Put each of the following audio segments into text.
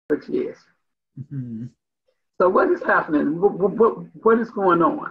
Yes. Mm-hmm. So what is happening? What is going on?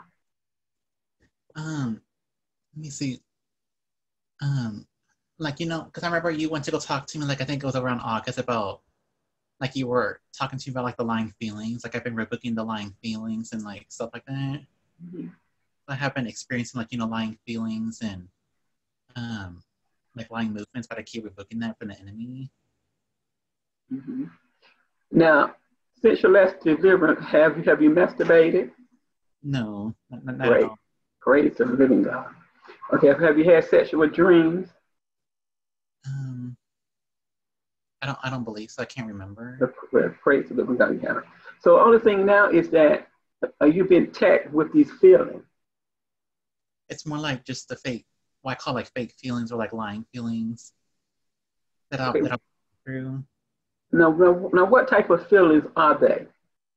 Let me see. Um, like because I remember you went to go talk to me. Like I think it was around August about like you were talking to me about like the lying feelings. Like I've been rebooking the lying feelings and like stuff like that. Mm-hmm. I have been experiencing like lying feelings and um like lying movements, but I keep rebooking that from the enemy. Mm-hmm. Now, since your last deliverance, have you masturbated? No, not at Great. all. Praise the living God. Okay, have you had sexual dreams? Um, I don't believe so. I can't remember. Praise the living God. Yeah. So the only thing now is that you've been attacked with these feelings. It's more like just the fake, what I call like fake feelings or like lying feelings that I'll Okay. that I'll go through. Now, what type of feelings are they?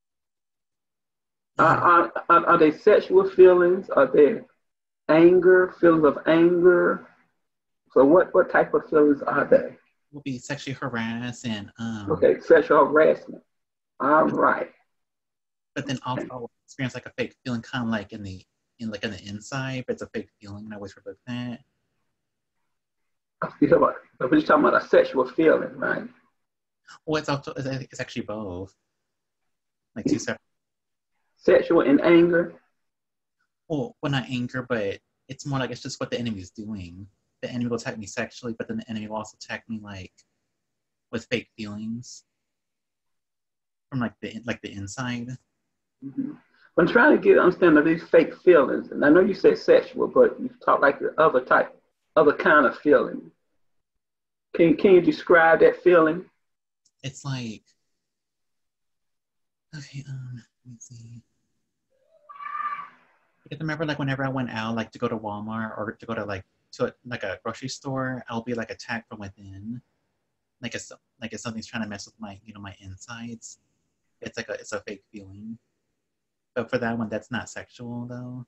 Um, Are they sexual feelings? Are they anger, feelings of anger? So what type of feelings are they? will be sexually harassed and Okay, sexual harassment. All right. but then also Okay. I'll experience like a fake feeling kind of like in the inside, but it's a fake feeling and I always revoke that. But we're talking about a sexual feeling, right? Well, it's actually both, like two separate. Sexual and anger. Well, not anger, but it's more like it's just what the enemy's doing. The enemy will attack me sexually, but then the enemy will also attack me like with fake feelings from like the inside. Mm-hmm. I'm trying to get understanding of these fake feelings, and I know you said sexual, but you talk like the other kind of feeling. Can you describe that feeling? It's like okay, let me see. Because remember, like whenever I went out, like to go to Walmart or to go to like a grocery store, I'll be like attacked from within. Like if something's trying to mess with my my insides. It's a fake feeling. But for that one, that's not sexual though.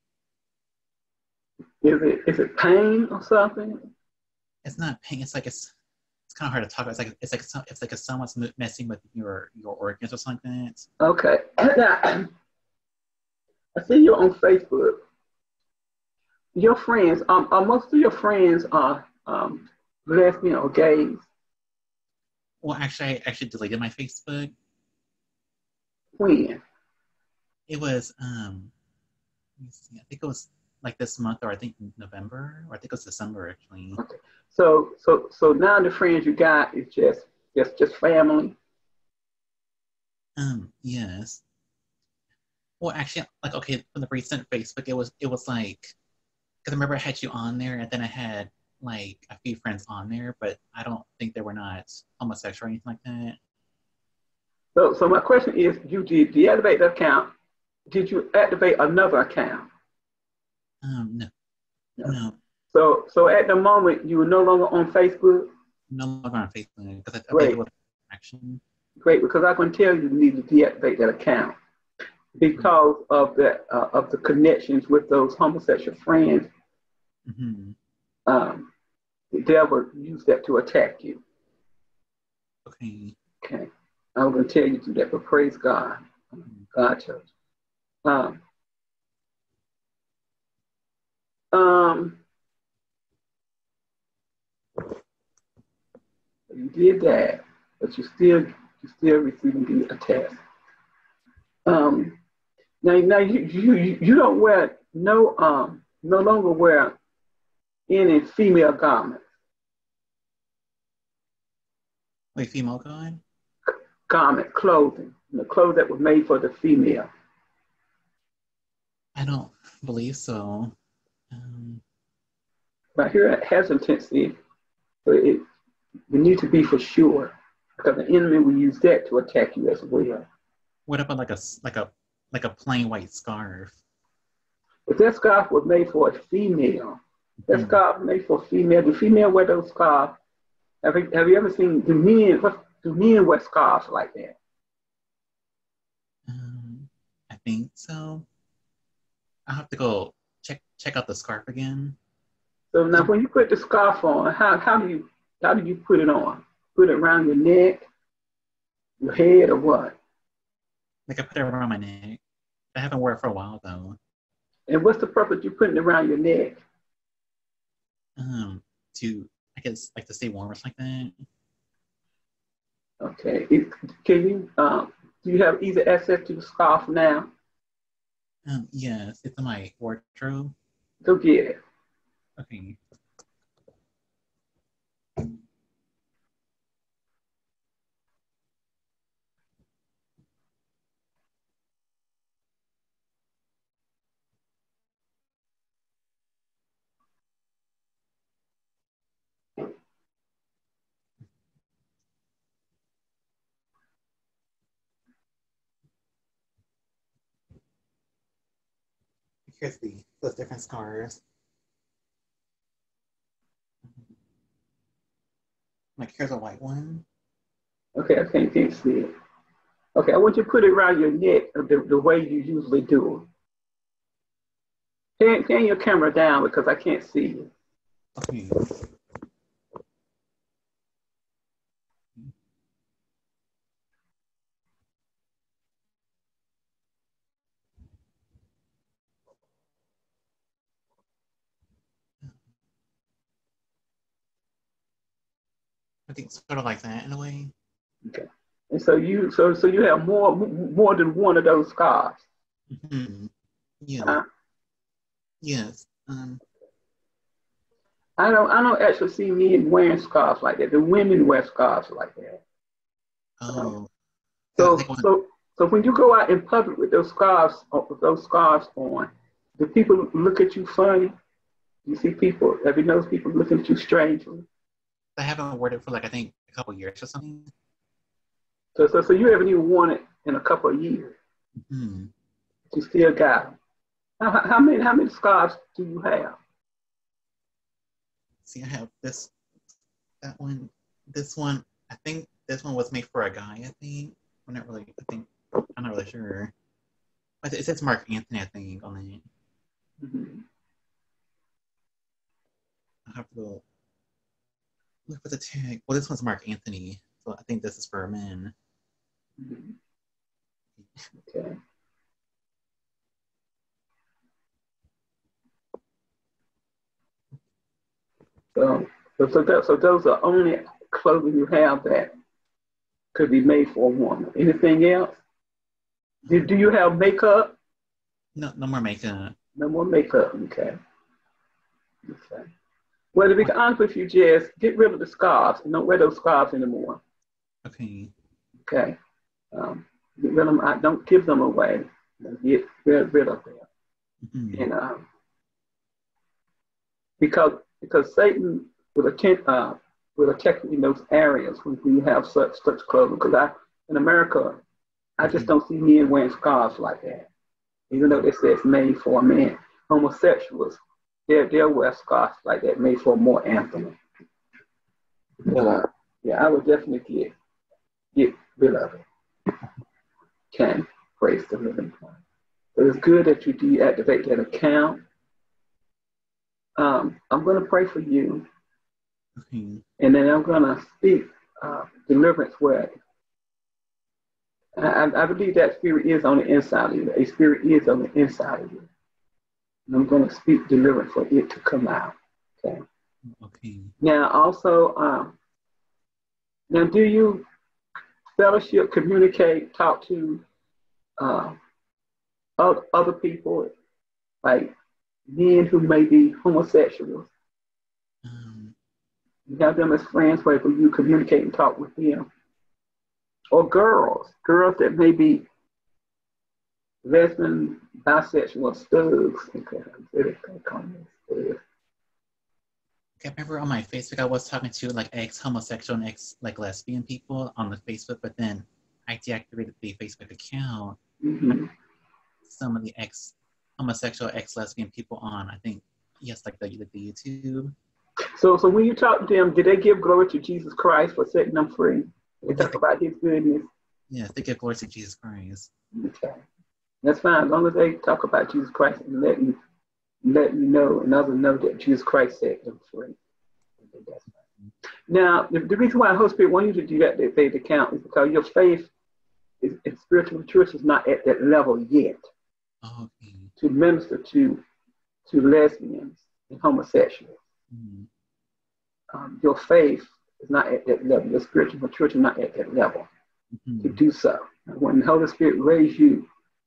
Is it pain or something? It's not pain. It's kind of hard to talk about. It's like if someone's messing with your organs or something. Okay. Now, I see you on Facebook. Your friends, are most of your friends are lesbian or gays? Well, actually, I actually deleted my Facebook. When? It was let me see. I think it was like this month, or I think November, or I think it was December actually. Okay. So now the friends you got is just family. Yes. Well, actually, like okay, from the recent Facebook, it was like because I remember I had you on there, and then I had like a few friends on there, but I don't think they were not homosexual or anything like that. So my question is, you did deactivate the account. Did you activate another account? No, No. no, So at the moment you were no longer on Facebook. no longer on Facebook because I believe it Great, was action. great, because I can tell you need to deactivate that account because of the connections with those homosexual friends. Mm-hmm. Um, the devil used that to attack you. Okay. Okay, I'm going to tell you to do that, but praise God, God chose. Um, um, you did that, but you still receiving the attacks. Um, now you don't wear no longer wear any female Wait, female God? clothing, the clothes that were made for the female. I don't believe so. Um, But here at hesitancy, but you need to be for sure because the enemy will use that to attack you as well. what about like a plain white scarf? But that scarf was made for a female. That Hmm. scarf was made for a female. Do female wear those scarves? Have you ever seen do men wear scarves like that? I think so. I'll have to go check out the scarf again. So now 'Cause when you put the scarf on, how do you put it on? Put it around your neck? Your head or what? Like I put it around my neck. I haven't worn it for a while though. And what's the purpose you putting it around your neck? To I guess like to stay warm or something like that. Okay. Can you do you have easy access to the scarf now? Yes, it's in my wardrobe. Go get it. Okay. Here's those different scars. Like here's a white one. Okay, I can't see it. Okay, I want you to put it around your neck the way you usually do it. Turn your camera down because I can't see you. Okay. I think sort of like that in a way. Okay. And so you have more than one of those scars. Mm-hmm. Yeah. Yes. I don't actually see men wearing scarves like that. The women wear scarves like that. Oh. So when you go out in public with those scarves on, do people look at you funny? You see people, have you noticed people looking at you strangely? I haven't worn it for like I think a couple years or something. So you haven't even worn it in a couple of years. Mm-hmm. You still got them. How many scarves do you have? See, I have that one, this one. I think this one was made for a guy. I think. I'm not really sure. But it says Mark Anthony, I think, on it. Mm-hmm. I have to look for the tag. Well, this one's Mark Anthony, so I think this is for men. Mm-hmm. Okay. So those are only clothing you have that could be made for a woman. Anything else? Do you have makeup? No more makeup. No more makeup. Okay. Well, to be honest with you, Jess, get rid of the scarves and don't wear those scarves anymore. Okay. Okay. Get rid of them. Don't give them away. Get rid of them. Mm-hmm. And because Satan will attack you in those areas when you have such clothing. Because in America, I just don't see men wearing scarves like that. Even though they say it's made for men, homosexuals, they'll wear scarves like that, made for more anthem. But I would definitely get rid of it. Okay, praise the living God. So it's good that you deactivate that account. I'm going to pray for you. Okay. And then I'm going to speak deliverance word. I believe that spirit is on the inside of you. A spirit is on the inside of you. And I'm going to speak deliverance for it to come out. Okay. Okay. Now, also, now do you fellowship, communicate, talk to other people, like men who may be homosexuals? You have them as friends where you communicate and talk with them. Or girls that may be lesbian, bisexual, studs. Okay, I remember on my Facebook I was talking to like ex-homosexual and ex-lesbian people on the Facebook, but then I deactivated the Facebook account. Mm-hmm. Some of the ex-homosexual, ex-lesbian people on, I think, yes, like the YouTube. So when you talk to them, did they give glory to Jesus Christ for setting them free? They talk about his goodness. Yes, they give glory to Jesus Christ. Okay. That's fine. As long as they talk about Jesus Christ and let you know and others know that Jesus Christ set them free. That's fine. Now, the reason why the Holy Spirit wants you to do that faith account is because your faith is spiritual maturity is not at that level yet Okay. to minister to lesbians and homosexuals. Your faith is not at that level. Your spiritual maturity is not at that level to do so. When the Holy Spirit raised you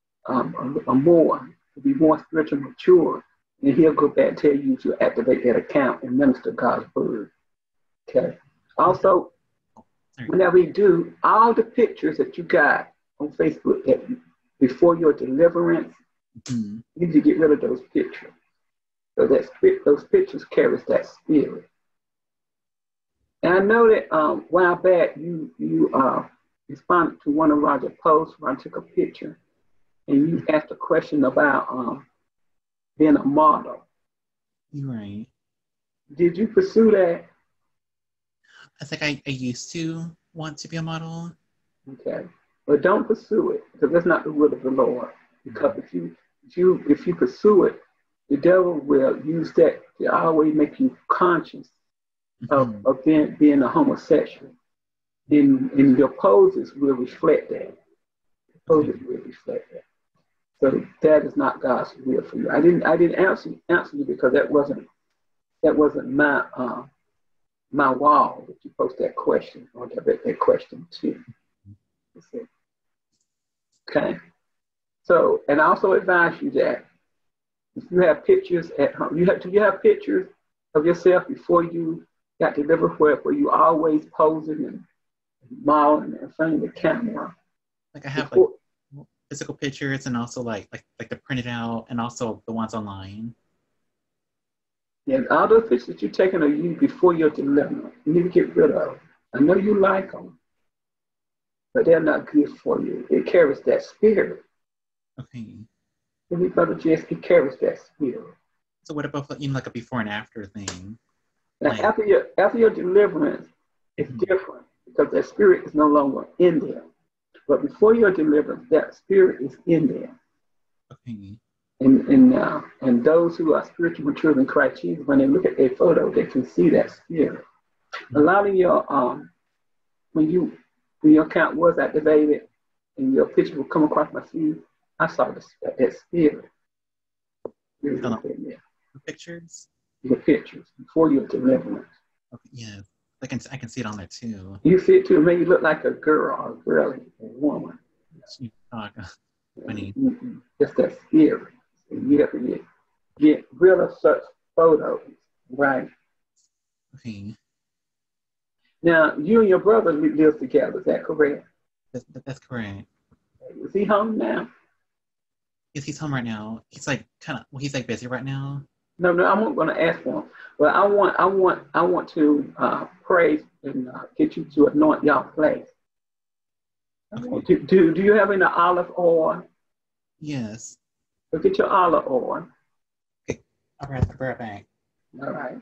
to be more spiritually mature, then he'll go back and tell you to activate that account and minister God's word. Okay. Also, whenever you do, all the pictures that you got on Facebook before your deliverance, you need to get rid of those pictures. So those pictures carries that spirit. And I know that a while back you responded to one of Roger's posts where I took a picture and you asked a question about being a model. You're right. Did you pursue that? I think I used to want to be a model. Okay. But don't pursue it because that's not the will of the Lord. Because if you pursue it, the devil will use that to always make you conscious of being a homosexual. And your poses will reflect that. Your poses will reflect that. So that is not God's will for you. I didn't answer you because that wasn't my wall that you post that question or that question to. Okay. So, and I also advise you that if you have pictures at home, do you have pictures of yourself before you got delivered where you always posing and modeling in front of the camera? Like I have like physical pictures and also like the printed out and also the ones online. Yeah, all those pictures that you're taking of you before your deliverance, you need to get rid of. I know you like them, but they're not good for you. It carries that spirit. Okay. Every brother Jess, it carries that spirit. So what about like a before and after thing? Now, Like, after your deliverance, it's different because that spirit is no longer in there. But before your deliverance, that spirit is in there. Okay. And those who are spiritually mature in Christ Jesus, when they look at their photo, they can see that spirit. A lot of your when your account was activated and your picture will come across my feed, I saw that spirit. The pictures? Your pictures before your deliverance. Okay, yeah. I can see it on there too. You see it too. It made you look like a girl, a girl, a woman. Funny. Just that spirit. You have to get rid of such photos, right? Okay. Now, you and your brother live together. Is that correct? That's correct. Is he home now? Yes, he's home right now. He's like he's like busy right now. No, I'm not going to ask for him. But I want to pray and get you to anoint y'all place. Okay. Do you have any olive oil? Yes. So get your olive oil. Okay. I'll be right back. All right.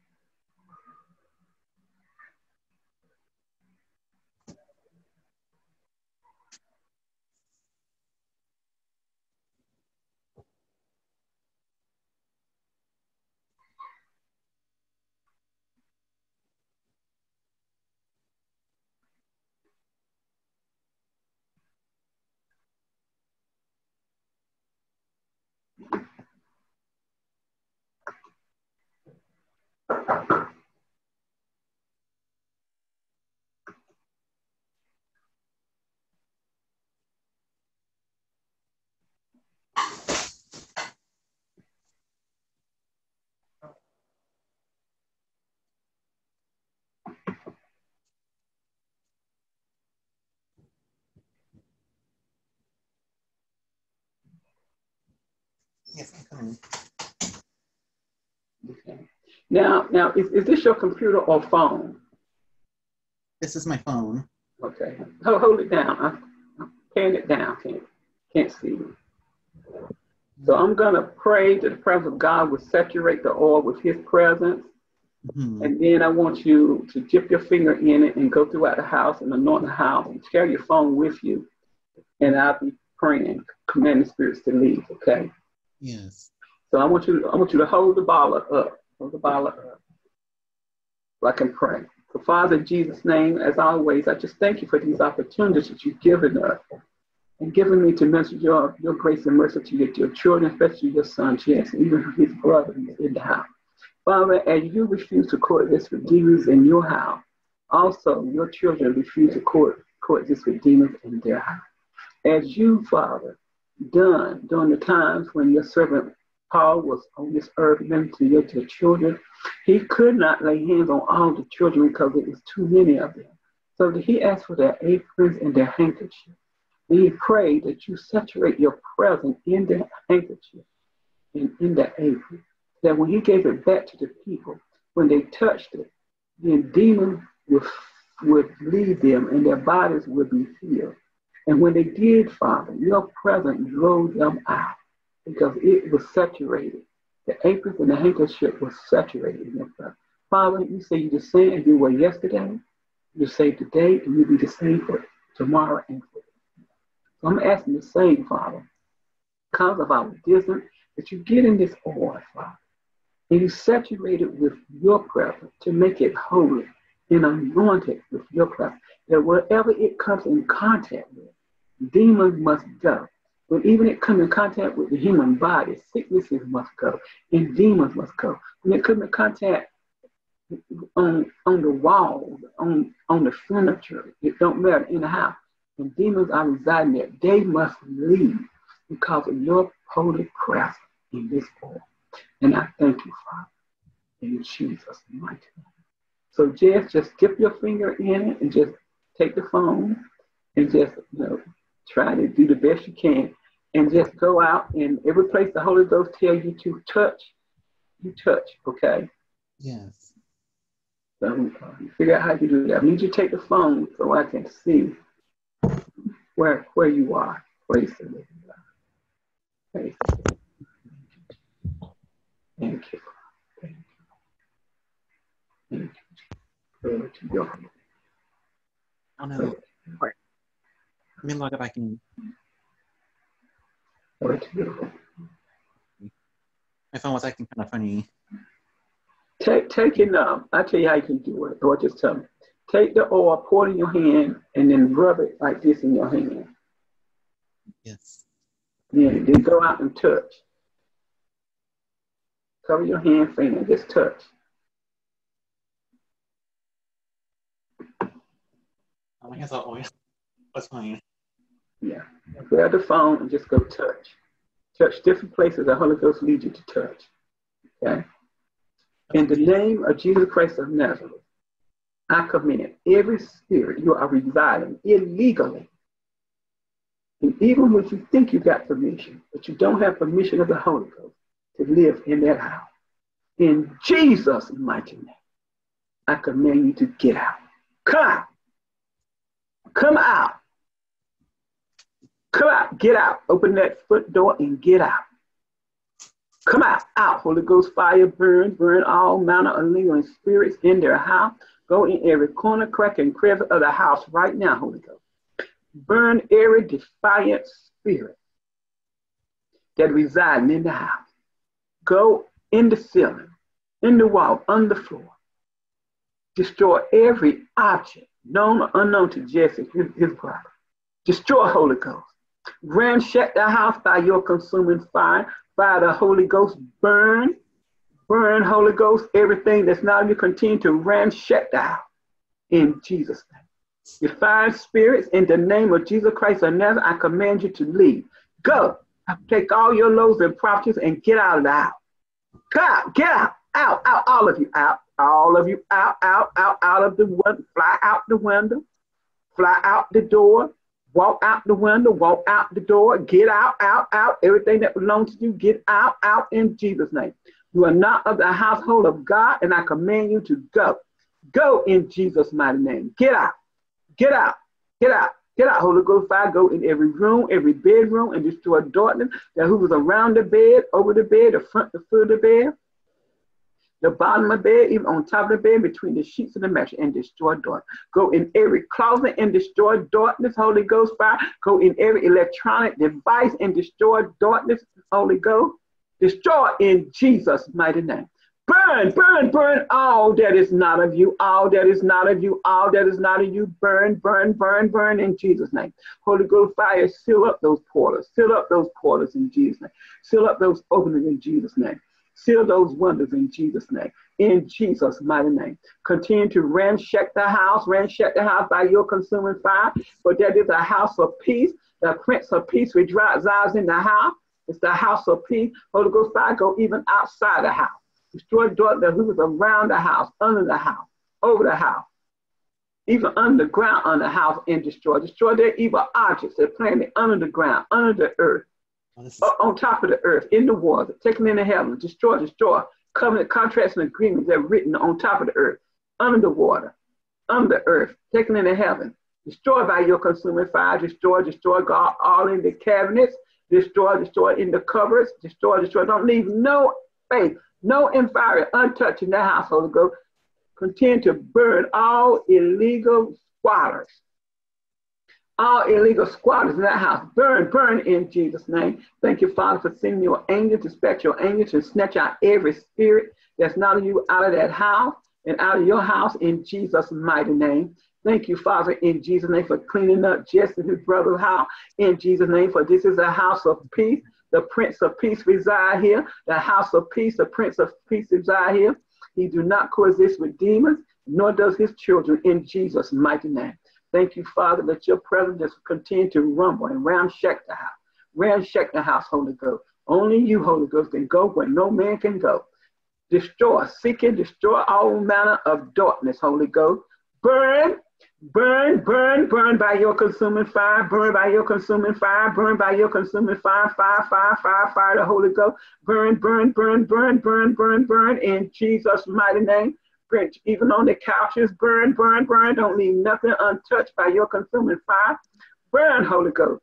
Yes, I'm coming. Okay. Now, is this your computer or phone? This is my phone. Okay. Hold it down. I'm paying it down. Can't see you. So I'm gonna pray that the presence of God will saturate the oil with His presence, and then I want you to dip your finger in it and go throughout the house and anoint the house and carry your phone with you, and I'll be praying, commanding spirits to leave. Okay. Yes. So I want you to hold the bottle up. Hold the bottle up. so I can pray. So Father, in Jesus' name, as always, I just thank you for these opportunities that you've given us and given me to mention your grace and mercy to your children, especially your son, Jackson, even his brother who's in the house. Father, as you refuse to coexist with demons in your house, also your children refuse to coexist with demons in their house. As you, Father, done during the times when your servant Paul was on this earth ministering to your children, he could not lay hands on all the children because it was too many of them. So he asked for their aprons and their handkerchief. And he prayed that you saturate your presence in the handkerchief and in the apron, that when he gave it back to the people, when they touched it, the demons would leave them and their bodies would be healed. And when they did, Father, your presence drove them out because it was saturated. The aprons and the handkerchief was saturated in your presence. Father, you say you're the same as you were yesterday, you're the same today, and you'll be the same for tomorrow and for so I'm asking the same, Father, because of our distance, that you get in this oil, Father, and you saturate it with your presence to make it holy and anointed with your presence, that wherever it comes in contact with, demons must go. But even it comes in contact with the human body, sicknesses must go, and demons must go. When it comes in contact on the walls, on the furniture, it don't matter, in the house, and demons are residing there, they must leave because of your holy presence in this oil. And I thank you, Father, in Jesus' mighty name. So just dip your finger in it and just take the phone and just try to do the best you can and just go out and every place the Holy Ghost tells you to touch, you touch, okay? Yes. So you figure out how to do that. I need you to take the phone so I can see where you are. Praise the Lord. Praise the Lord. Thank you. Thank you. Thank you. Glory to your name. Oh no. Let me log it back in. Glory to your name. My phone was acting kind of funny. Take it now. I'll tell you how you can do it. Or just tell me. Take the oil, pour it in your hand, and then rub it like this in your hand. Yes. Yeah, then go out and touch. Cover your hand, finger, and just touch. Oh, I guess I'll always. What's fine. Yeah. Grab the phone and just go touch. Touch different places the Holy Ghost leads you to touch. Okay? In the name of Jesus Christ of Nazareth, I command every spirit you are residing illegally. And even if you think you got permission, but you don't have permission of the Holy Ghost to live in that house, in Jesus' mighty name, I command you to get out. Come out. Come out. Come out. Get out. Open that foot door and get out. Come out. Out. Holy Ghost fire burn all manner of lingering spirits in their house. Go in every corner, crack, and crevice of the house right now, Holy Ghost. Burn every defiant spirit that resides in the house. Go in the ceiling, in the wall, on the floor. Destroy every object, known or unknown to Jesse, his brother. Destroy, Holy Ghost. Ransack the house by your consuming fire. By the Holy Ghost, burn, Holy Ghost, everything that's not you continue to ransack the house. In Jesus' name. Define spirits in the name of Jesus Christ of Nazareth, I command you to leave. Go. Take all your loaves and properties and get out of the house. Get out, all of you, out of the window, fly out the window, fly out the door, walk out the window, walk out the door, get out, everything that belongs to you, get out in Jesus' name. You are not of the household of God, and I command you to go. Go in Jesus' mighty name. Get out. Holy Ghost fire, go in every room, every bedroom, and destroy darkness that who was around the bed, over the bed, the front, the foot of the bed, the bottom of the bed, even on top of the bed, between the sheets and the mattress, and destroy darkness. Go in every closet and destroy darkness, Holy Ghost fire. Go in every electronic device and destroy darkness, Holy Ghost. Destroy in Jesus' mighty name. Burn, burn, burn all that is not of you, all that is not of you, all that is not of you. Burn, burn, burn, burn in Jesus' name. Holy Ghost fire, seal up those portals. Seal up those portals in Jesus' name. Seal up those openings in Jesus' name. Seal those wonders in Jesus' name. In Jesus' mighty name. Continue to ransack the house by your consuming fire. For that is a house of peace. The Prince of Peace resides in the house. It's the house of peace. Holy Ghost fire go even outside the house. Destroy darkness who is around the house, under the house, over the house, even underground on the house, and destroy. Destroy their evil objects. They're planted under the ground, under the earth, on top of the earth, in the water, taken into heaven. Destroy, destroy. Covenant contracts and agreements that are written on top of the earth, under the water, under the earth, taken into heaven. Destroy by your consuming fire. Destroy, destroy, God, all in the cabinets. Destroy, destroy in the cupboards. Destroy, destroy. Don't leave no faith. No inferior, untouched in that house, Holy Ghost. Continue to burn all illegal squatters. All illegal squatters in that house. Burn, burn in Jesus' name. Thank you, Father, for sending your angel to dispatch your angel to snatch out every spirit that's not of you out of that house and out of your house in Jesus' mighty name. Thank you, Father, in Jesus' name, for cleaning up Jesse and his brother's house. In Jesus' name, for this is a house of peace. The Prince of Peace reside here. The house of peace, the Prince of Peace reside here. He do not coexist with demons, nor does his children, in Jesus' mighty name. Thank you, Father, that your presence just continue to rumble and ramshack the house. Ramshack the house, Holy Ghost. Only you, Holy Ghost, can go where no man can go. Destroy, seek and destroy all manner of darkness, Holy Ghost. Burn, burn, burn, burn by your consuming fire, burn by your consuming fire, burn by your consuming fire, fire, fire, fire, fire, the Holy Ghost. Burn, burn, burn, burn, burn, burn, burn, in Jesus' mighty name. Burn, even on the couches, burn, burn, burn. Don't leave nothing untouched by your consuming fire. Burn, Holy Ghost.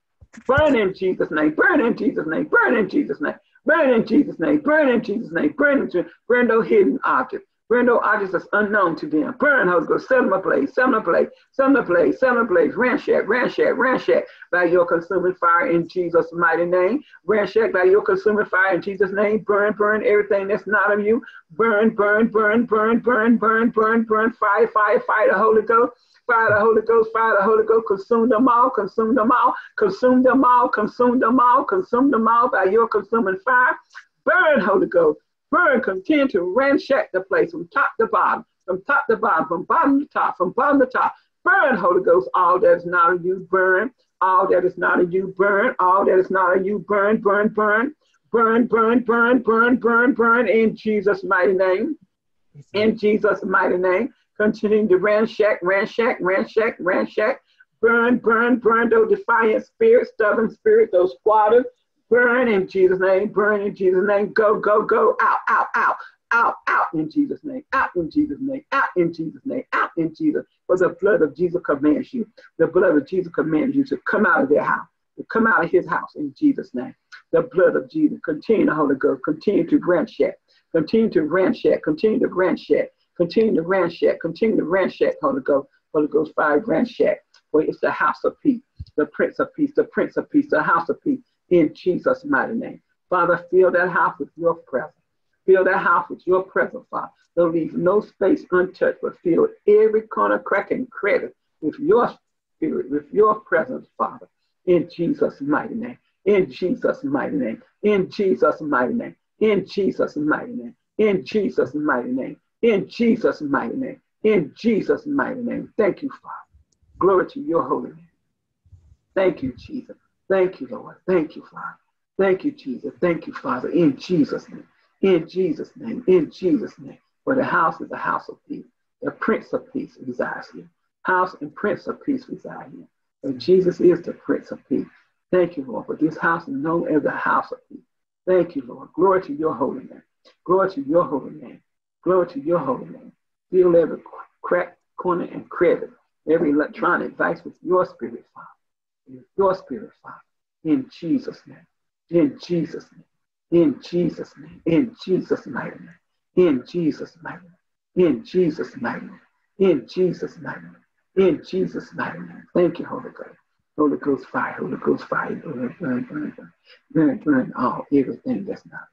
Burn in Jesus' name, burn in Jesus' name, burn in Jesus' name, burn in Jesus' name, burn in Jesus' name, burn those hidden objects. Burn those objects that's unknown to them. Burn, Holy Ghost, set them ablaze, set them ablaze, set them ablaze, set them ablaze. Ransack, ransack, ransack by your consuming fire in Jesus' mighty name. Ransack by your consuming fire in Jesus' name. Burn, burn everything that's not of you. Burn, burn, burn, burn, burn, burn, burn, burn. Fire, fire, fire the Holy Ghost. Fire the Holy Ghost, fire the Holy Ghost. Consume them all, consume them all, consume them all, consume them all, consume them all by your consuming fire. Burn, Holy Ghost. Burn, continue to ransack the place from top to bottom, from top to bottom, from bottom to top, from bottom to top. Burn, Holy Ghost, all that is not of you, burn. All that is not of you, burn. All that is not of you, burn, burn, burn. Burn, burn, burn, burn, burn, burn, in Jesus' mighty name. In Jesus' mighty name. Continue to ransack, ransack, ransack, ransack. Burn, burn, burn those defiant spirits, stubborn spirits, those squatters. Burn in Jesus' name, burn in Jesus' name, go, go, go, out, out, out, out, out in Jesus' name, out in Jesus' name, out in Jesus' name, out in Jesus. For the blood of Jesus commands you. The blood of Jesus commands you to come out of their house, to come out of his house in Jesus' name. The blood of Jesus, continue to Holy Ghost, continue to ransack, continue to ransack, continue to ransack, continue to ransack, continue to ransack, Holy Ghost fire ransack. For it's the house of peace, the Prince of Peace, the Prince of Peace, the house of peace. In Jesus' mighty name. Father, fill that house with your presence. Fill that house with your presence, Father. Don't leave no space untouched, but fill every corner, crack, and crevice with your spirit, with your presence, Father. In Jesus' mighty name. In Jesus' mighty name. In Jesus' mighty name. In Jesus' mighty name. In Jesus' mighty name. In Jesus' mighty name. In Jesus' mighty name. Thank you, Father. Glory to your holy name. Thank you, Jesus. Thank you, Lord. Thank you, Father. Thank you, Jesus. Thank you, Father. In Jesus' name. In Jesus' name. In Jesus' name. For the house is a house of peace. The Prince of Peace resides here. House and Prince of Peace reside here. And Jesus is the Prince of Peace. Thank you, Lord, for this house is known as the house of peace. Thank you, Lord. Glory to your holy name. Glory to your holy name. Glory to your holy name. Fill every crack, corner, and crevice, every electronic device with your spirit, Father. Your spirit, Father, in Jesus' name, in Jesus' name, in Jesus' name, in Jesus' mighty name, in Jesus' mighty name, in Jesus' mighty name, in Jesus' mighty name, in Jesus' mighty name. Thank you, Holy Ghost. Holy Ghost fire, Holy Ghost fire, burn, burn, burn, burn, burn, burn all, everything that's not.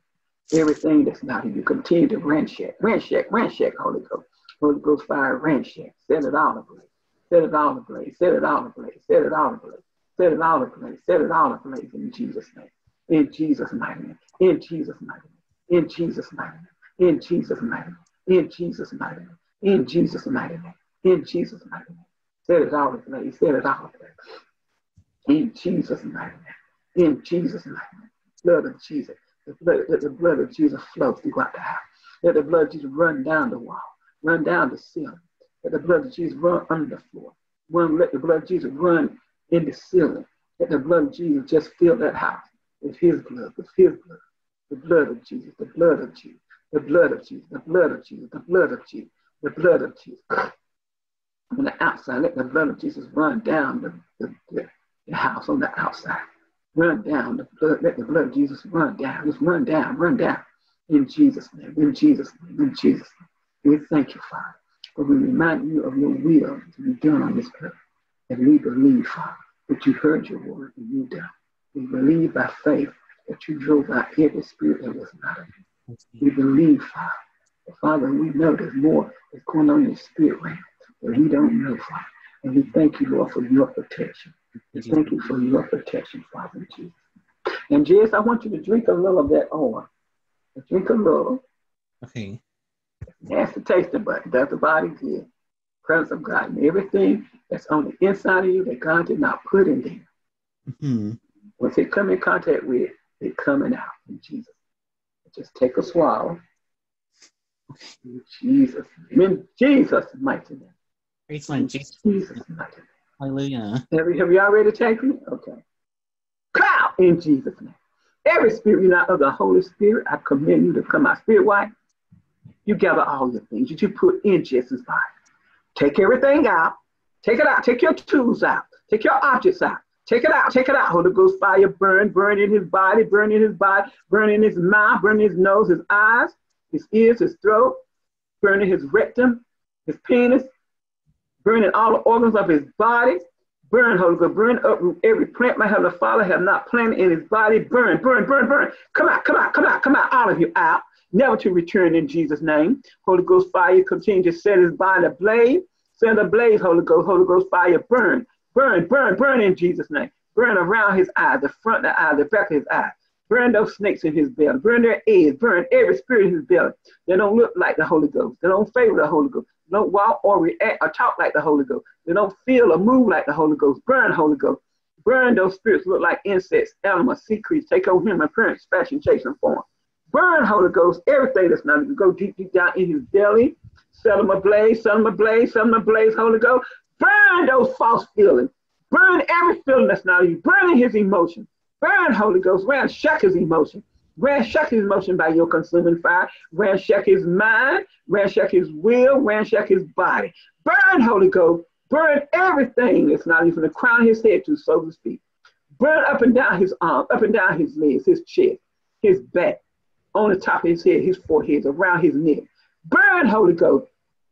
Everything that's not of you, continue to ransack, Holy Ghost. Holy Ghost fire, ransack. Set it all ablaze. Set it all ablaze. Set it all ablaze. Set it all ablaze. Set it all ablaze. Set it all ablaze in Jesus' name. In Jesus' mighty name. In Jesus' mighty name. In Jesus' mighty name. In Jesus' mighty name. In Jesus' mighty name. In Jesus' mighty name. In Jesus' mighty name. Set it all ablaze. Set it all ablaze. In Jesus' mighty name. In Jesus' mighty name. Blood of Jesus. Let the blood of Jesus flow throughout the house. Let the blood of Jesus run down the wall, run down the ceiling. Let the blood of Jesus run under the floor. Let the blood of Jesus run in the ceiling. Let the blood of Jesus just fill that house with his blood, with his blood. The blood of Jesus, the blood of Jesus, the blood of Jesus, the blood of Jesus, the blood of Jesus, the blood of Jesus. On the outside, let the blood of Jesus run down the house on the outside. Run down the blood, let the blood of Jesus run down. Just run down, run down. In Jesus' name, in Jesus' name, in Jesus' name. We thank you, Father, for we remind you of your will to be done on this earth. And we believe, Father, that you heard your word and you done. We believe by faith that you drove out every spirit that was not of you. We believe, Father. But Father, we know there's more that's going on in the spirit realm that we don't know, Father. And we thank you, Lord, for your protection. We thank you for your protection, Father Jesus. And Jess, I want you to drink a little of that oil. Drink a little. Okay. That's the taster, but does the body good. Presence of God and everything that's on the inside of you that God did not put in there. Mm-hmm. Once it come in contact with it coming out in Jesus. Just take a swallow. In Jesus' name. In Jesus' mighty name. Praise Lord Jesus. Jesus' mighty name. Hallelujah. Have you already taken it? Okay. Cloud in Jesus' name. Every spirit you're not of the Holy Spirit, I commend you to come out. Spirit wife, you gather all your things that you put in Jesus' body. Take everything out. Take it out. Take your tools out. Take your objects out. Take it out. Take it out. Holy Ghost fire burn. Burn in his body. Burn in his body. Burn in his mouth. Burn in his nose, his eyes, his ears, his throat. Burn in his rectum, his penis. Burn in all the organs of his body. Burn, Holy Ghost. Burn up every plant my Heavenly Father have not planted in his body. Burn, burn, burn, burn. Come out, come out, come out, come out. All of you out. Never to return in Jesus' name. Holy Ghost fire continue to set his body ablaze. Set ablaze, Holy Ghost fire burn. Burn, burn, burn in Jesus' name. Burn around his eyes, the front of the eye, the back of his eye. Burn those snakes in his belly. Burn their eggs. Burn every spirit in his belly. They don't look like the Holy Ghost. They don't favor the Holy Ghost. They don't walk or react or talk like the Holy Ghost. They don't feel or move like the Holy Ghost. Burn, Holy Ghost. Burn those spirits look like insects, animals, sea creatures. Take over human appearance, fashion, shape, and form. Burn, Holy Ghost, everything that's not. Go deep, deep down in his belly. Set them ablaze, set them ablaze, set them ablaze, Holy Ghost. Burn those false feelings. Burn every feeling that's not of you. Burn his emotion. Burn, Holy Ghost. Ransack his emotion. Ransack his emotion by your consuming fire. Ransack his mind. Ransack his will. Ransack his body. Burn, Holy Ghost. Burn everything that's not even the crown of his head to, so to speak. Burn up and down his arms, up and down his legs, his chest, his back, on the top of his head, his forehead, around his neck. Burn, Holy Ghost.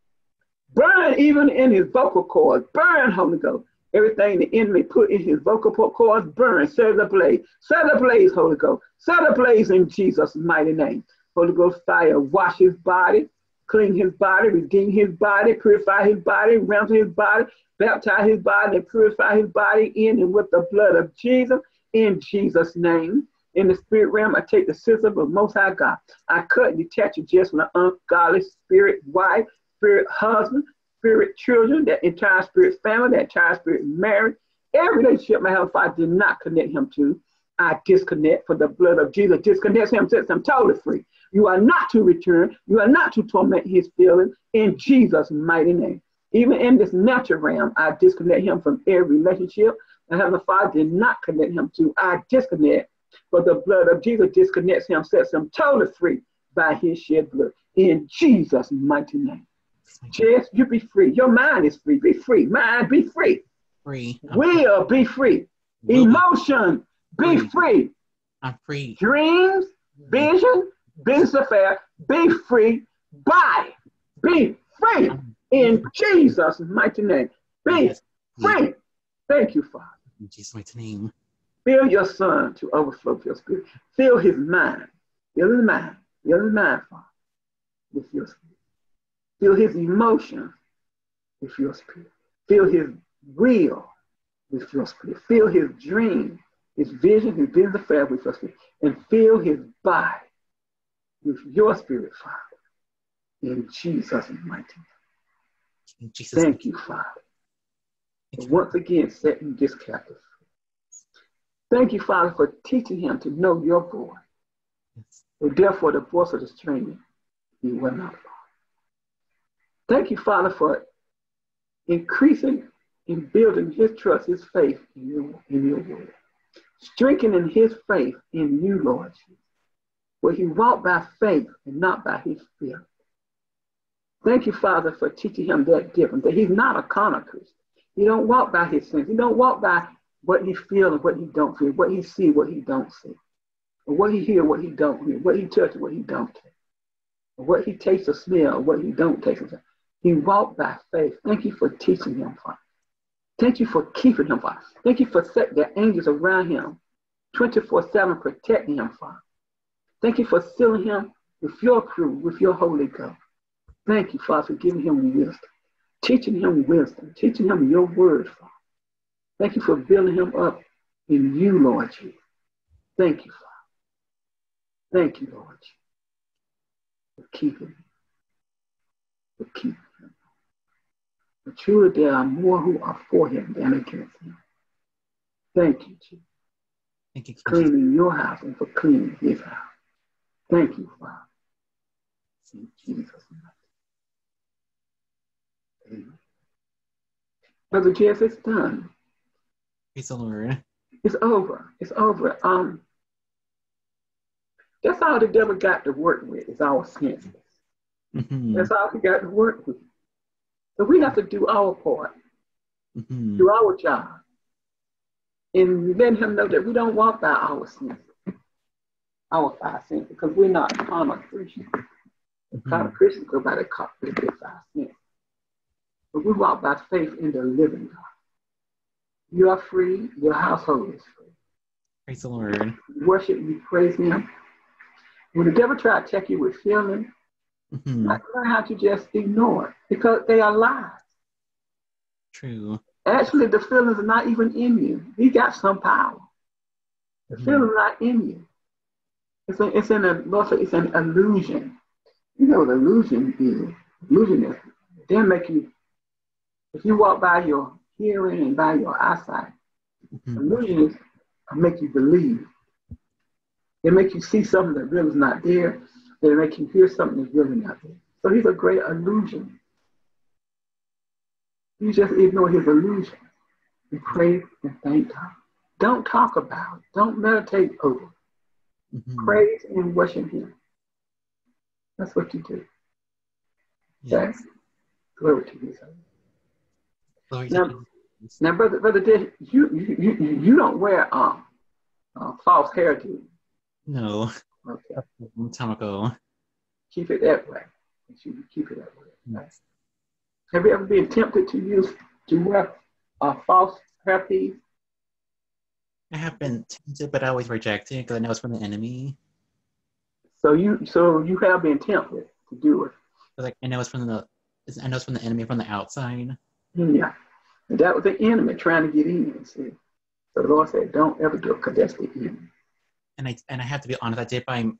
Burn even in his vocal cords. Burn, Holy Ghost. Everything the enemy put in his vocal cords, burn. Set it ablaze. Set it ablaze, Holy Ghost. Set it ablaze in Jesus' mighty name. Holy Ghost fire, wash his body, clean his body, redeem his body, purify his body, ransom his body, baptize his body, and purify his body in and with the blood of Jesus, in Jesus' name. In the spirit realm, I take the system of Most High God. I cut and detach it just from the ungodly spirit wife, spirit husband, spirit children, that entire spirit family, that entire spirit marriage. Every relationship my Heavenly Father did not connect him to, I disconnect for the blood of Jesus. Disconnects him, sets him totally free. You are not to return. You are not to torment his feelings in Jesus' mighty name. Even in this natural realm, I disconnect him from every relationship my Heavenly Father did not connect him to. I disconnect. For the blood of Jesus disconnects him, sets him totally free by his shed blood. In Jesus' mighty name. Jess, you be free. Your mind is free. Be free. Mind, be free. Free. Will, be free. Emotion, be free. I'm free. Dreams, vision, business affair, be free. Body, be free. In Jesus' mighty name. Be free. Thank you, Father. In Jesus' mighty name. Fill your son to overflow your spirit. Fill his mind. Fill his mind. Fill his mind, Father, with your spirit. Fill his emotions with your spirit. Fill his will with your spirit. Fill his dream, his vision, his business affair with your spirit. And fill his body with your spirit, Father. In Jesus' mighty name. Thank you, Father. And once again, setting this captive free. Thank you, Father, for teaching him to know your voice. And therefore, the voice of the stranger, he will not follow. Thank you, Father, for increasing and building his trust, his faith in your word. Strengthening his faith in you, Lord Jesus, where he walked by faith and not by his fear. Thank you, Father, for teaching him that difference, that he's not a carnal Christian. He don't walk by his sins. He don't walk by what he feels and what he don't feel, what he see, what he don't see, or what he hear, what he don't hear, what he touch, what he don't touch, or what he tastes or smell, or what he don't taste or smell. He walked by faith. Thank you for teaching him, Father. Thank you for keeping him, Father. Thank you for setting the angels around him, 24/7, protecting him, Father. Thank you for sealing him with your crew, with your Holy Ghost. Thank you, Father, for giving him wisdom, teaching him your word, Father. Thank you for building him up in you, Lord Jesus. Thank you, Father. Thank you, Lord Jesus, for keeping him. For keeping him. For truly there are more who are for him than against him. Thank you, Jesus. Thank you, for cleaning your house and for cleaning his house. Thank you, Father. In Jesus' name. Amen. Brother Jeff, it's done. Praise the Lord. It's over. It's over. That's all the devil got to work with is our senses. Mm-hmm. That's all he got to work with. So we have to do our part, Mm-hmm. do our job, and let him know that we don't walk by our senses, our five senses, because we're not carnal Christians. Mm-hmm. Carnal Christians go by the five senses. But we walk by faith in the living God. You are free. Your household is free. Praise the Lord. You worship, you praise him. When the devil tries to check you with feelings, Mm-hmm. learn how to just ignore it because they are lies. True. Actually, the feelings are not even in you. He got some power. The Mm-hmm. feelings are not in you. It's an illusion. You know what illusion is? Illusion is they make you, if you walk by your hearing and by your eyesight, Mm-hmm. illusions make you believe. They make you see something that really is not there. They make you hear something that's really not there. So he's a great illusion. You just ignore his illusion and pray and thank God. Don't talk about it. Don't meditate over it. Mm-hmm. Praise and worship him. That's what you do. Yes. Okay? Glory to his name. Glory to Jesus. Now, brother, Dick, you don't wear false hair, do you? No. Okay. A long time ago. Keep it that way. Keep it that way. Yes. Have you ever been tempted to wear a false hairpiece? I have been tempted, but I always reject it because I know it's from the enemy. So you have been tempted to do it. Like I know it's from the enemy from the outside. Yeah. And that was the enemy trying to get in, see. So the Lord said, don't ever do it because that's the enemy. And I have to be honest, I did buy,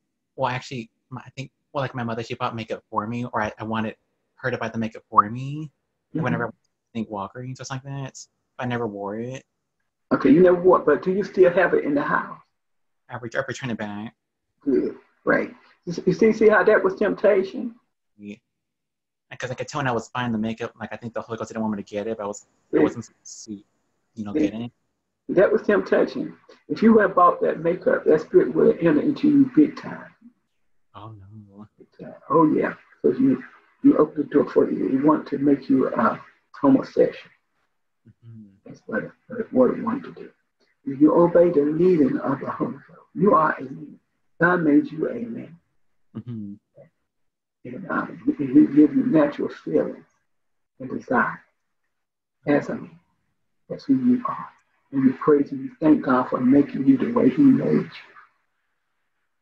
my mother, she bought makeup for me, or I wanted her to buy the makeup for me. Mm-hmm. Whenever I think Walgreens or something like that, I never wore it. Okay, you never wore it, but do you still have it in the house? I return it back. Good, right. You see how that was temptation? Yeah. Because I could tell when I was buying the makeup, like I think the Holy Ghost didn't want me to get it, but I wasn't supposed to, getting it. That was temptation. If you had bought that makeup, that spirit would have entered into you big time. Oh no. Oh yeah. So you opened the door for you. You want to make you a homosexual. Mm-hmm. That's what it wanted to do. If you obey the leading of the Holy Ghost, you are a man. God made you a man. Mm-hmm. And he gives you natural feelings and desire as a man. That's who you are. And you praise and you thank God for making you the way he made you.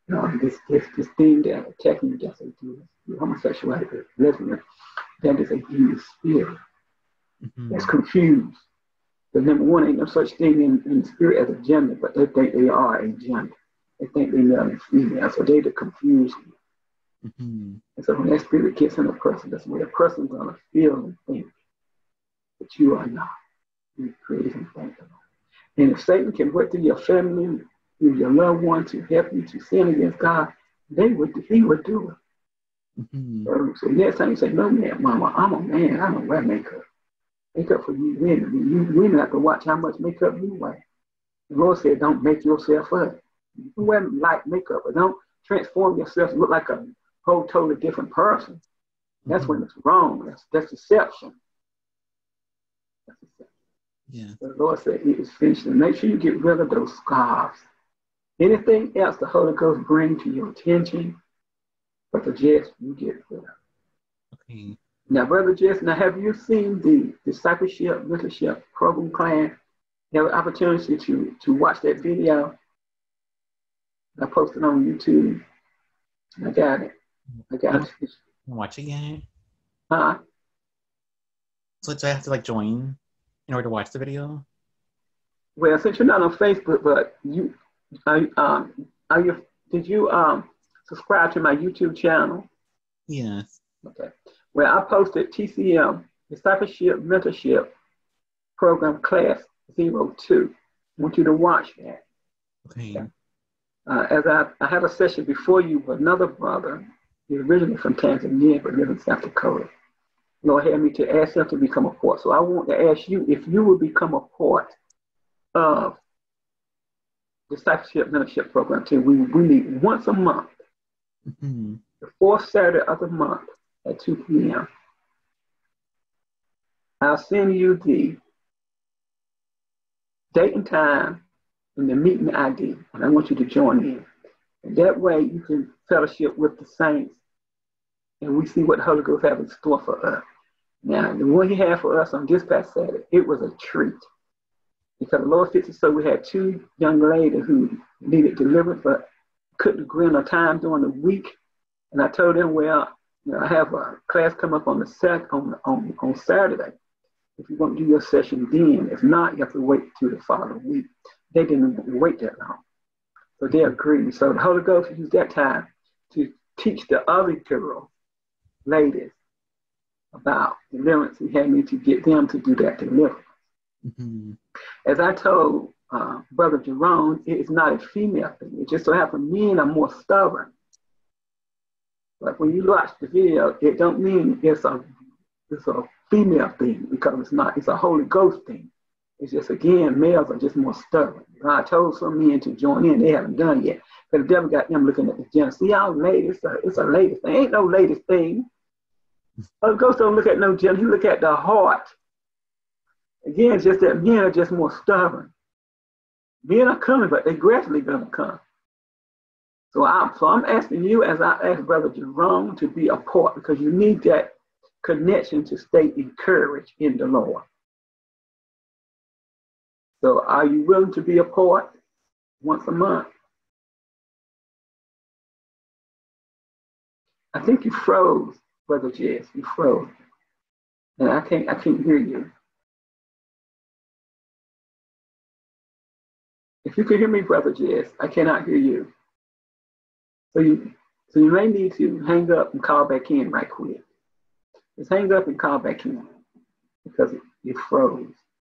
This thing that attacking you, that's a demon. Homosexuality, lesbian, that is a demon spirit that's confused. Because number one, ain't no such thing in the spirit as a gender, but they think they are a gender. They think they're male and female, so they confuse you. And so when that spirit gets in a person, that's where the person's gonna feel and think that you are not. You praise and thank the Lord. And if Satan can work through your family, through your loved one to help you to sin against God, he would do it. So next time you say, no man, mama, I'm a man, I don't wear makeup. Makeup for you women. You women have to watch how much makeup you wear. The Lord said, don't make yourself up. You can wear light makeup, but don't transform yourself to look like a whole totally different person. That's when it's wrong. That's deception. That's deception. Yeah. The Lord said it is finished. And make sure you get rid of those scarves. Anything else the Holy Ghost bring to your attention, Brother Jess, you get rid of. Okay. Now, Brother Jess, now have you seen the discipleship, mentorship program class? You have an opportunity to watch that video. I posted on YouTube. I got it. Watch it yet? Huh? So do I have to like join in order to watch the video? Well, since you're not on Facebook, but did you subscribe to my YouTube channel? Yes. Okay. Well, I posted TCM, Discipleship Mentorship Program Class 02. I want you to watch that. Okay. As I had a session before you with another brother. He's originally from Tanzania, but lives in South Dakota. Lord had me to ask him to become a part. So I want to ask you if you would become a part of the Discipleship Mentorship Program too. We meet once a month, the fourth Saturday of the month at 2 p.m. I'll send you the date and time and the meeting ID, and I want you to join in. And that way you can fellowship with the saints, and we see what the Holy Ghost has in store for us. Now, the one he had for us on this past Saturday, it was a treat. Because the Lord fixed it so we had two young ladies who needed deliverance but couldn't agree on a time during the week. And I told them, well, I have a class come up on Saturday. If you want to do your session then, if not, you have to wait till the following week. They didn't wait that long. So they agreed. So the Holy Ghost used that time to teach the other ladies, about deliverance. He had me to get them to do that deliverance. As I told Brother Jerome, it is not a female thing. It just so happens men are more stubborn. But when you watch the video, it don't mean it's a female thing, because it's not. It's a Holy Ghost thing. It's just, again, males are just more stubborn. I told some men to join in. They haven't done it yet. Because the devil got them looking at the gender. See how ladies, it's a lady thing. Ain't no ladies thing. Holy Ghost don't look at no gender. He look at the heart. Again, it's just that men are just more stubborn. Men are coming, but they gradually going to come. So I'm asking you, as I asked Brother Jerome, to be a part, because you need that connection to stay encouraged in the Lord. So are you willing to be a part once a month? I think you froze, Brother Jess. You froze. And I can't hear you. If you can hear me, Brother Jess, I cannot hear you. So you may need to hang up and call back in right quick. Just hang up and call back in, because you froze.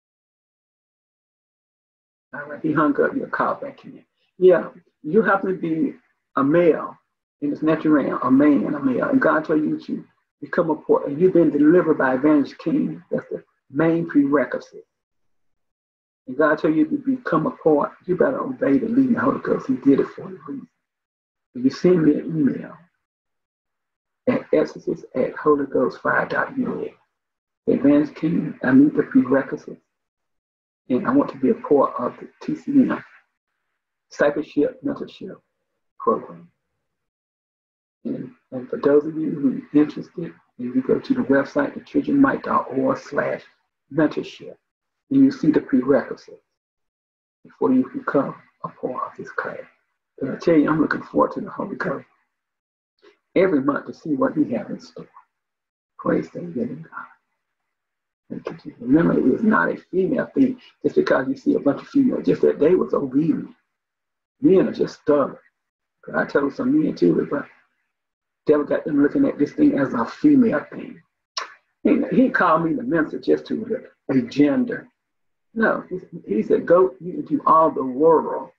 All right, he hung up, you'll call back in. Yeah, you happen to be a male in this natural realm, a male, and God told you to become a part, and you've been delivered by Evangelist King. That's the main prerequisite. And God told you to become a part, you better obey the leading of the Holy Ghost. He did it for a reason. If you send me an email at exodus@holyghost5.net, Evangelist King, I meet the prerequisites, and I want to be a part of the TCM, Discipleship Mentorship Program. And for those of you who are interested, you go to the website, thechurchofmike.org/mentorship, and you see the prerequisites before you become a part of this class. But I tell you, I'm looking forward to the Holy Ghost every month to see what He has in store. Praise the living God. Thank you, Jesus. Remember, it was not a female thing just because you see a bunch of females, just that they was obedient. Men are just stubborn. I tell some men too, but devil got them looking at this thing as a female thing. He called me the minister just to a gender. No, he said, go into all the world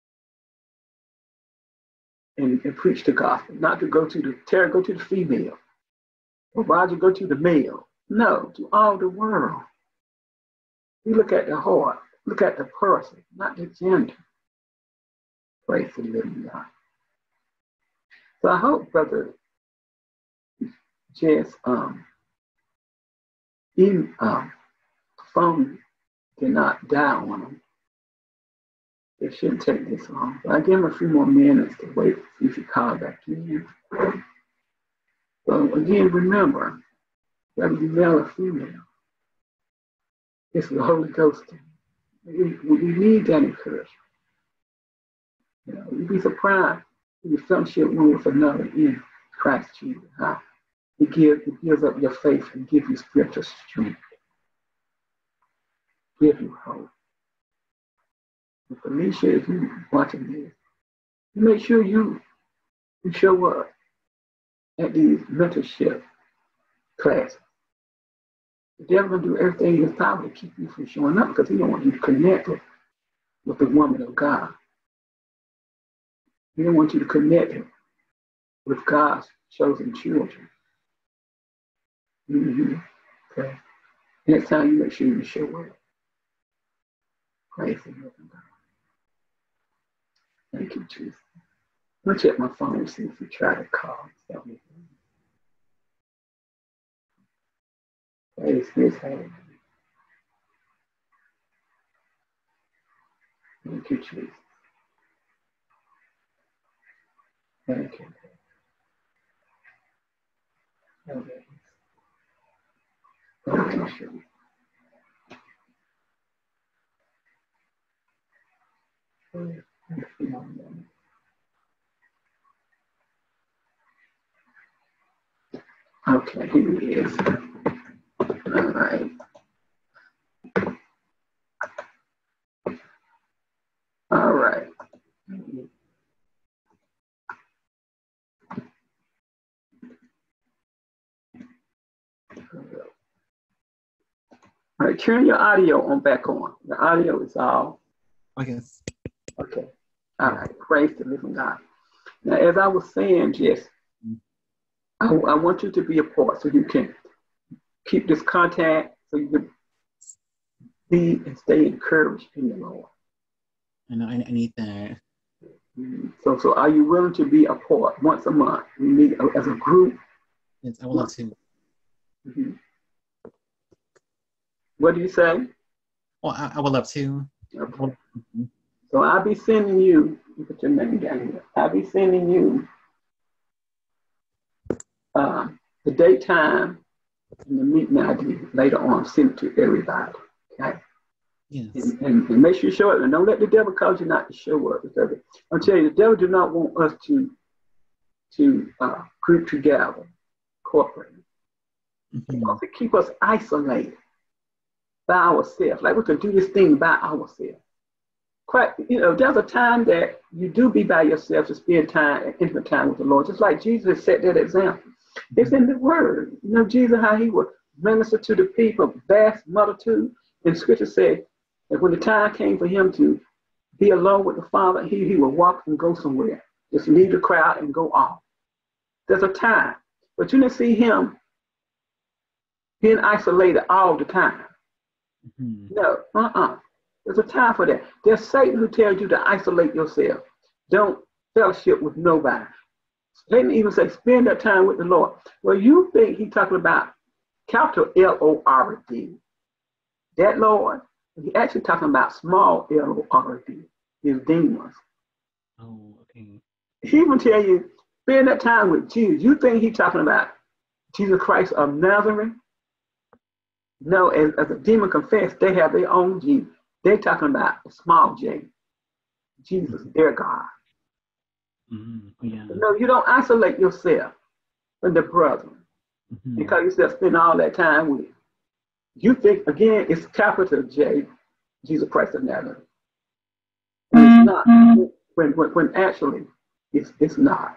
and preach the gospel, not to go to the female, or Roger, go to the male. No, to all the world. We look at the heart, look at the person, not the gender. Praise the living God. So I hope, Brother Jess, even phone did not die on them. It shouldn't take this long. But I give him a few more minutes to wait to see if he calls back in. So again, remember, whether you male or female, it's the Holy Ghost. We need that encouragement. You know, you'd be surprised when you fellowship one with another in Christ Jesus. How He gives up your faith and gives you spiritual strength. Give you hope. And Felicia, if you're watching this, you make sure you show up at these mentorship classes. The devil will do everything in his power to keep you from showing up because he don't want you to connect with the woman of God. He don't want you to connect with God's chosen children. Mm-hmm. Okay. Next time you make sure you show up. Praise the Lord God. Thank you, Jesus. I'm going to check my phone and see if you try to call. Praise His name. Thank you, Jesus. Thank you. Thank you, Jesus. Okay, here he is. All right. All right. All right, turn your audio on back on. The audio is all. Okay. Okay. All right. Praise the living God. Now, as I was saying, Jess, I want you to be a part so you can keep this contact, so you can be and stay encouraged in the Lord. I know, I need that. So are you willing to be a part once a month? We meet as a group. Yes, I would love to. Mm-hmm. What do you say? Well, I would love to. Okay. So I'll be sending you, put your name down here. I'll be sending you the date, time, and the meeting ID later on. Send it to everybody. Okay. Yes. And make sure you show up. And don't let the devil cause you not to show up. Because I'll tell you, the devil do not want us to group together corporately. He wants to keep us isolated by ourselves. Like we could do this thing by ourselves. There's a time that you do be by yourself to spend time, intimate time with the Lord. Just like Jesus set that example. It's in the Word. You know, Jesus, how He would minister to the people, vast multitude. And Scripture said that when the time came for Him to be alone with the Father, he would walk and go somewhere. Just leave the crowd and go off. There's a time. But you didn't see Him being isolated all the time. Mm-hmm. No, There's a time for that. There's Satan who tells you to isolate yourself. Don't fellowship with nobody. Satan even say, spend that time with the Lord. Well, you think He's talking about capital L-O-R-D. That Lord, He's actually talking about small L-O-R-D, His demons. Oh, okay. He even tell you, spend that time with Jesus. You think He's talking about Jesus Christ of Nazareth? No, as a demon confess, they have their own Jesus. They're talking about the small J. Jesus, their God. Yeah. No, you don't isolate yourself from the brethren because you still spend all that time with. You think, again, it's capital J, Jesus Christ of Nazareth. And it's not. When actually, it's not.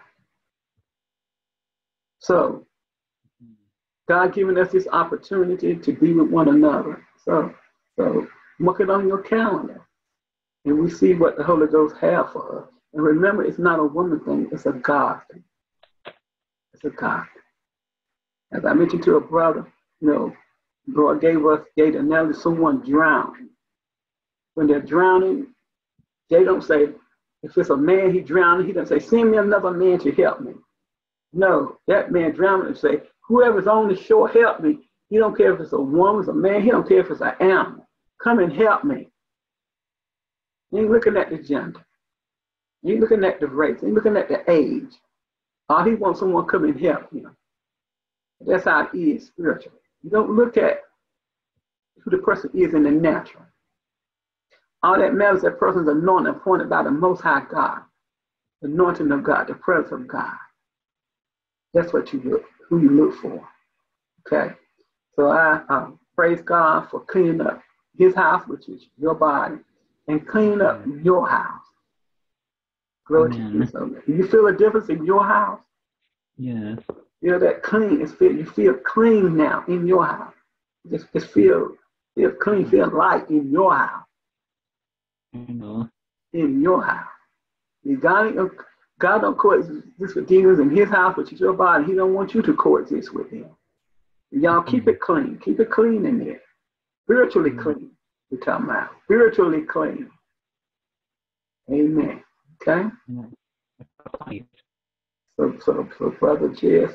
So, God giving us this opportunity to be with one another. So mark it on your calendar. And we see what the Holy Ghost have for us. And remember, it's not a woman thing, it's a God thing. It's a God thing. As I mentioned to a brother, Lord gave the analogy of someone drowning. When they're drowning, they don't say, if it's a man, he drowning, he doesn't say, send me another man to help me. No, that man drowning and say, whoever's on the shore, help me. He don't care if it's a woman, it's a man, he don't care if it's an animal. Come and help me. He ain't looking at the gender. He ain't looking at the race. He ain't looking at the age. All he wants someone come and help him. That's how it is spiritually. You don't look at who the person is in the natural. All that matters is that person's anointed, appointed by the Most High God, the anointing of God, the presence of God. That's what you look, who you look for. Okay. So I praise God for cleaning up His house, which is your body, and cleaning up your house. Glory to you. So you feel a difference in your house? Yes. That clean. You feel clean now in your house. Just feel clean, feel light in your house. In your house. God don't coexist with demons in His house, which is your body. He don't want you to coexist with them. Y'all keep it clean. Keep it clean in there. Spiritually clean. We're talking about spiritually clean. Amen. Okay. So Brother Jess,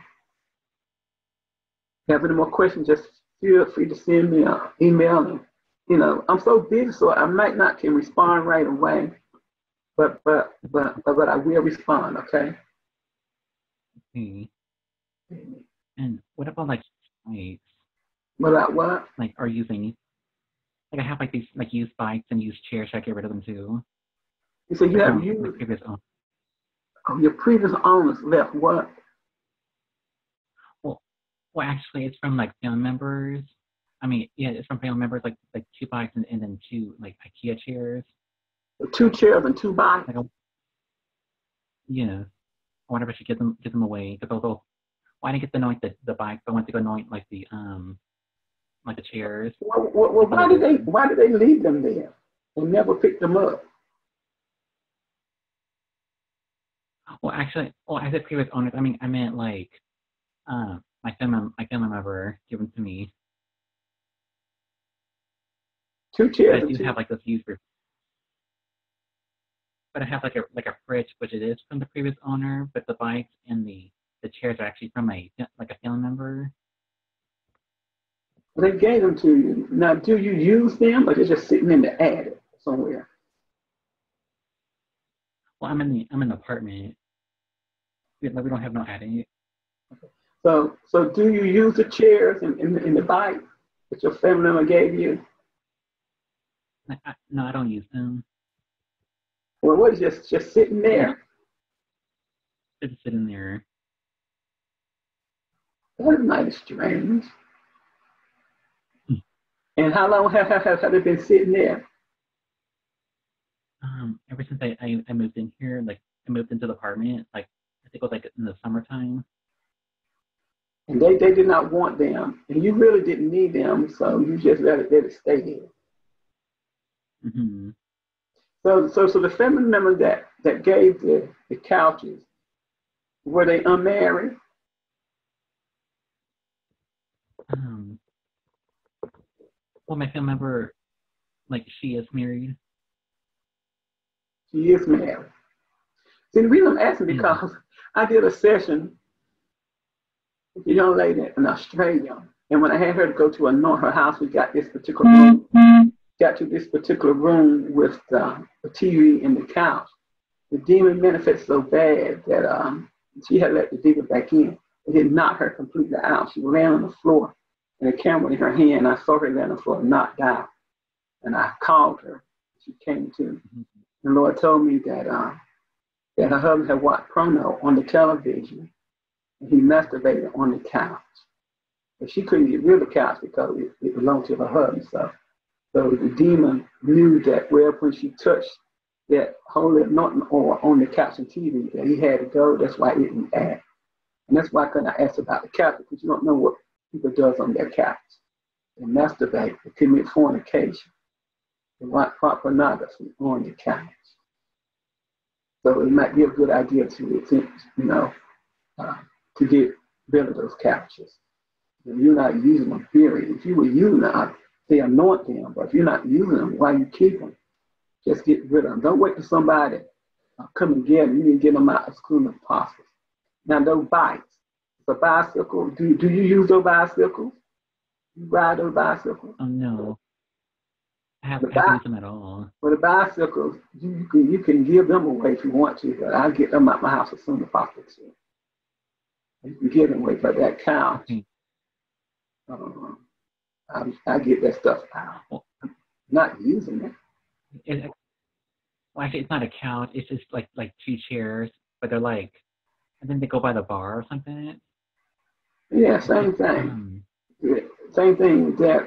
have any more questions? Just feel free to send me an email. And I'm so busy, so I might not can respond right away. But I will respond, okay? And what about like what about what? Like are using I have like these like used bikes and used chairs, should I get rid of them too? So you have used previous owners. Your previous owners left what? Well actually it's from like family members. I mean, yeah, it's from family members, like 2 bikes and then 2 like IKEA chairs. 2 chairs and 2 bikes? Yeah. I wonder if I should give them away. Because I didn't get to anoint the bikes. I went to go anoint like the chairs. Well, why did they leave them there and never pick them up? Well, actually, I said previous owners. I mean, I meant like my family member gave them to me. 2 chairs. I do have like this used, but I have like a fridge, which it is from the previous owner, but the bikes and the chairs are actually from a family member. They gave them to you. Now, do you use them, or they're just sitting in the attic somewhere? Well, I'm in an apartment. We don't have no attic. So do you use the chairs in the bike that your family member gave you? No, I don't use them. Well, what is just sitting there? It's sitting there. That is mighty strange. And how long have they been sitting there? Ever since I moved in here, like I moved into the apartment, like I think it was like in the summertime. And they did not want them, and you really didn't need them, so you just let it stay there. Mm-hmm. So the family members that gave the couches, were they unmarried? Well, my family member, like she is married. She is married. See, the reason I'm asking because I did a session with a young lady in Australia, and when I had her to go to anoint her house, we got this particular room. Got to this particular room with the TV and the couch. The demon manifested so bad that she had let the demon back in. It did knock her completely out. She ran on the floor and a camera in her hand. I saw her lay on the floor, knocked out. And I called her. She came to. The Lord told me that that her husband had watched porno on the television, and he masturbated on the couch. But she couldn't get rid of the couch because it belonged to her husband. So the demon knew that, well, when she touched that holy anointing oil on the couch and TV, that he had to go. That's why it didn't act. And that's why I couldn't ask about the couch, because you don't know what people does on their couch. They masturbate, they commit fornication, they watch pornography on the couch. So it might be a good idea to get rid of those couches. If you're not using them, period. If you were using them, they anoint them. But if you're not using them, why you keep them? Just get rid of them. Don't wait for somebody come and get them. You need to get them out as soon as possible. Now, those bikes, the bicycle, do you use those bicycles? You ride those bicycles? Oh, no. I haven't used them at all. For the bicycles, you can give them away if you want to, but I'll get them out my house as soon as possible. You can give them away for that couch. Okay. I get that stuff out. Well, not using it. Well, actually, it's not a couch. It's just like 2 chairs, but they're like, and then they go by the bar or something. Yeah, same thing. Same thing that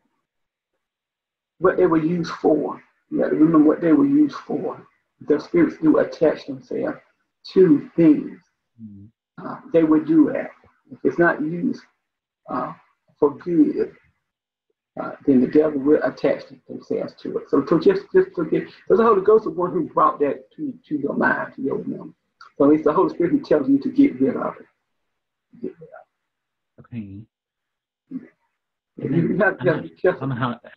what they were used for. You got to remember what they were used for. The spirits do attach themselves to things. They would do that. If it's not used for good, then the devil will attach themselves to it. So just forget. So the Holy Ghost is one who brought that to your mind, to your memory. So it's the Holy Spirit who tells you to get rid of it. Okay. You have to be careful.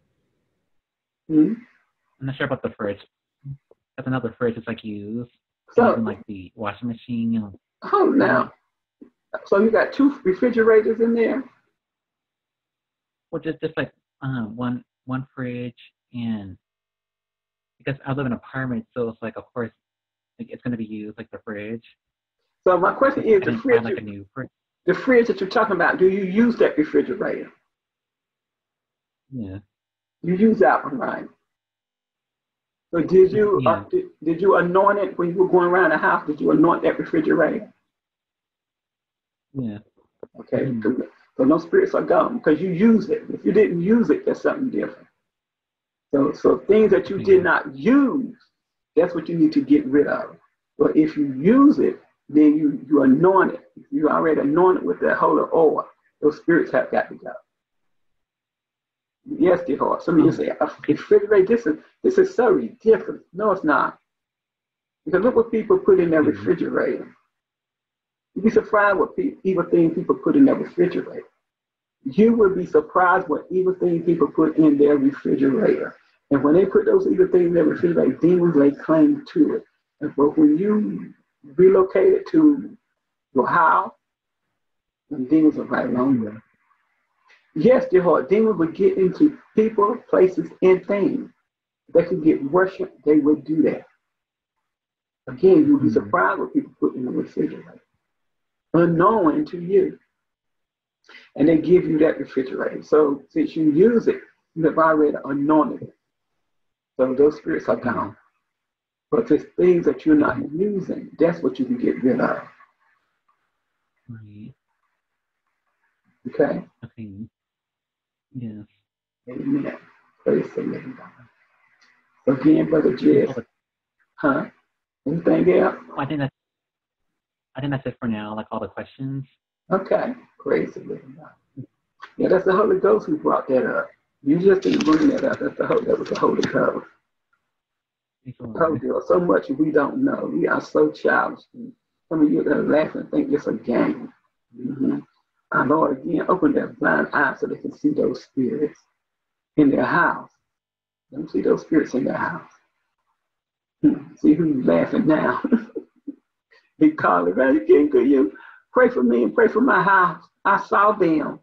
I'm not sure about the fridge. That's another fridge that's like used. So in like the washing machine. Oh, now. So you got 2 refrigerators in there? Well, just like one fridge, and because I live in an apartment, so it's like, of course, like, it's going to be used, like the fridge. So my question is, the fridge, like a new fridge. The fridge that you're talking about, do you use that refrigerator? Yeah. You use that one, right? So did you did you anoint it when you were going around the house? Did you anoint that refrigerator? Yeah. Okay. Mm-hmm. So no spirits are gone because you use it. If you didn't use it, that's something different. So things that you did not use, that's what you need to get rid of. But if you use it, then you anoint it. If you already anointed with that holy oil, those spirits have got to go. Yes, dear heart. Some of you say, a refrigerator, this is so ridiculous. No, it's not. Because look what people put in their refrigerator. You'd be surprised what evil things people put in their refrigerator. You would be surprised what evil things people put in their refrigerator. And when they put those evil things in their refrigerator, demons lay claim to it. And but when you relocate it to your house, then demons are right along with it. Yes, dear heart, demons would get into people, places, and things. If they could get worship, they would do that. Again, you'll be surprised what people put in the refrigerator, unknown to you. And they give you that refrigerator. So since you use it, you have already anointed it. So those spirits are gone. But if it's things that you're not using, that's what you can get rid of. Right. Okay? Okay. Yes. Amen. Praise the living God. So again, Brother Jess. Huh? Anything else? I think that's it for now, like all the questions. Okay. Praise the living God. Yeah, that's the Holy Ghost who brought that up. You just didn't bring that up. That was the Holy Ghost. Oh, dear, so much we don't know. We are so childish. Some of you that are laughing think it's a game. Our Lord, again, open their blind eyes so they can see those spirits in their house. Let them see those spirits in their house. See who's laughing now. He calling, "Brother King, could you pray for me and pray for my house? I saw them."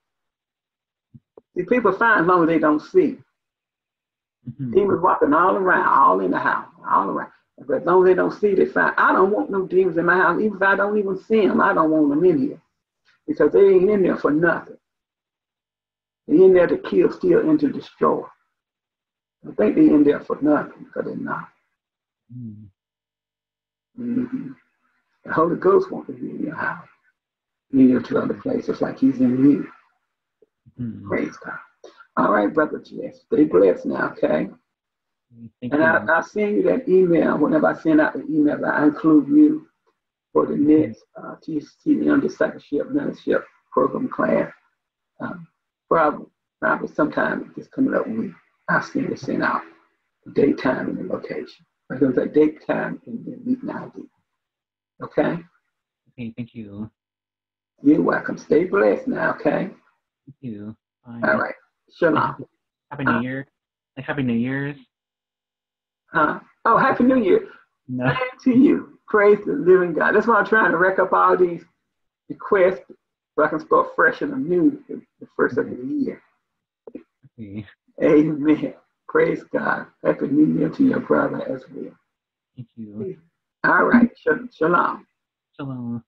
See, people find as long as they don't see. Demons walking all around, all in the house, all around. But as long as they don't see, they find. I don't want no demons in my house. Even if I don't even see them, I don't want them in here. Because they ain't in there for nothing. They're in there to kill, steal, and to destroy. I think they're in there for nothing, because they're not. Mm-hmm. The Holy Ghost wants to be in your house, in your to other places like He's in you. Mm-hmm. Praise God. All right, Brother Jess. Stay blessed now, okay? Thank And you. I'll send you that email. Whenever I send out the email, I include you for the next TCM Discipleship Mentorship Program class. Probably sometime just coming up week, I'll send out the date, time, and the location. But there's a date, time, and the meeting ID. Okay? Okay, thank you. You're welcome. Stay blessed now, okay? Thank you. Bye. All right. Shalom. Happy New Year. Like Happy New Year's. Oh, Happy New Year. No. Same to you. Praise the living God. That's why I'm trying to rack up all these requests so I can start fresh and anew the first of the year. Okay. Amen. Praise God. Happy New Year to your brother as well. Thank you. All right. Shalom. Shalom.